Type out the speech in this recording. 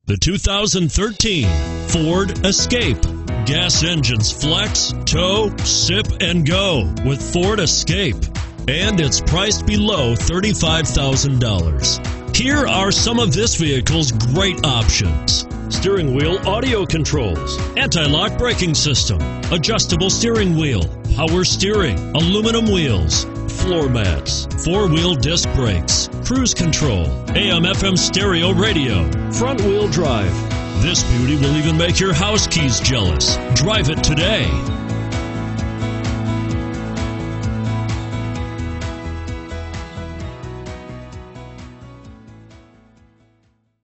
The 2013 Ford Escape. Gas engines flex, tow, sip, and go with Ford Escape. And it's priced below $35,000. Here are some of this vehicle's great options: steering wheel audio controls, anti-lock braking system, adjustable steering wheel, power steering, aluminum wheels, floor mats, four-wheel disc brakes, cruise control, AM/FM stereo radio, front-wheel drive. This beauty will even make your house keys jealous. Drive it today.